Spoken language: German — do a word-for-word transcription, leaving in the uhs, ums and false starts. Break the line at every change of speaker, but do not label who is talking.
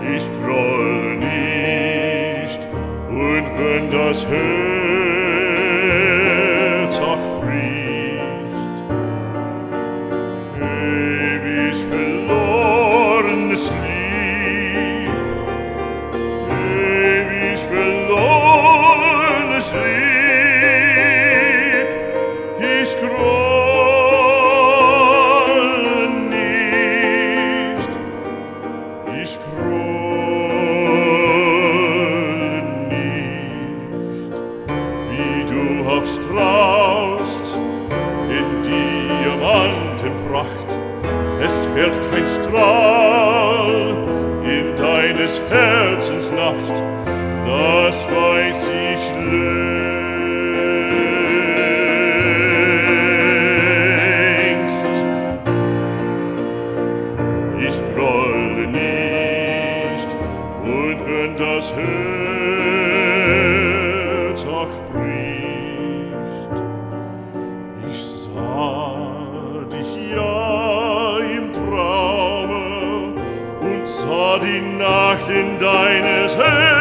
Ich grolle nicht, und wenn das Herz auch bricht, ewig verlorenes Lieb, ewig verlorenes Lieb, ich grolle nicht, ich grolle nicht, wie du auch strahlst in Diamantenpracht, es fährt kein Strahl in deines Herzens Nacht, das weiß ich längst. Ich grolle nicht, und wenn das Herz auch bricht, ich sah dich ja im Traume und sah die Nacht in deines Herz